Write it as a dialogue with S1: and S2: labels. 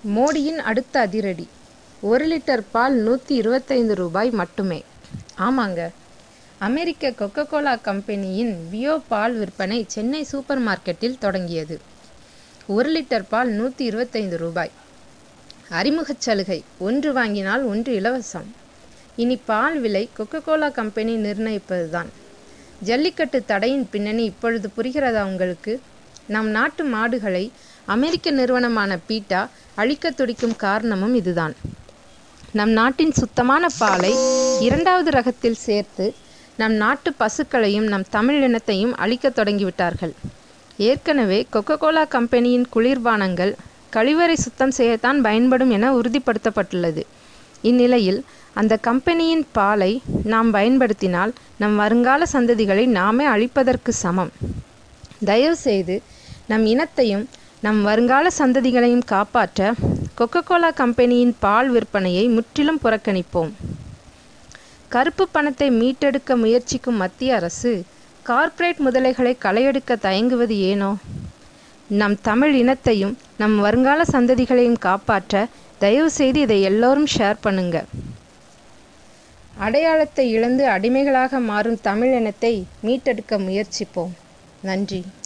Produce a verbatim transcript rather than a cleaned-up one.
S1: மோடியின் அடுத்த அதிரடி. ஒரு லிட்டர் பால் நூற்றி இருபத்தைந்து ரூபாய் மட்டுமே. ஆமாங்க, அமெரிக்க கொக்கோ கோலா கம்பெனியின் வியோ பால் விற்பனை சென்னை சூப்பர் மார்க்கெட்டில் தொடங்கியது. ஒரு லிட்டர் பால் நூற்றி இருபத்தைந்து ரூபாய். அறிமுகச் சலுகை, ஒன்று வாங்கினால் ஒன்று இலவசம். இனி பால் விலை கொக்கோ கோலா கம்பெனி நிர்ணயிப்பதுதான். ஜல்லிக்கட்டு தடையின் பின்னணி இப்பொழுது புரிகிறதா உங்களுக்கு? நம் நாட்டு மாடுகளை அமெரிக்க நிறுவனமான பீட்டா அழிக்க துடிக்கும் காரணமும் இதுதான். நம் நாட்டின் சுத்தமான பாலை இரண்டாவது ரகத்தில் சேர்த்து நம் நாட்டு பசுக்களையும் நம் தமிழ் இனத்தையும் அழிக்க தொடங்கிவிட்டார்கள். ஏற்கனவே கொக்கோ கோலா கம்பெனியின் குளிர்பானங்கள் கழிவறை சுத்தம் செய்யத்தான் பயன்படும் என உறுதிப்படுத்தப்பட்டுள்ளது. இந்நிலையில் அந்த கம்பெனியின் பாலை நாம் பயன்படுத்தினால் நம் வருங்கால சந்ததிகளை நாமே அழிப்பதற்கு சமம். தயவு செய்து நம் இனத்தையும் நம் வருங்கால சந்ததிகளையும் காப்பாற்ற கொக்கோ கோலா கம்பெனியின் பால் விற்பனையை முற்றிலும் புறக்கணிப்போம். கருப்பு பணத்தை மீட்டெடுக்க முயற்சிக்கும் மத்திய அரசு கார்ப்பரேட் முதலைகளை களையெடுக்க தயங்குவது ஏனோ? நம் தமிழ் இனத்தையும் நம் வருங்கால சந்ததிகளையும் காப்பாற்ற தயவு செய்து இதை எல்லோரும் ஷேர் பண்ணுங்க. அடையாளத்தை இழந்து அடிமைகளாக மாறும் தமிழ் இனத்தை மீட்டெடுக்க முயற்சிப்போம். நன்றி.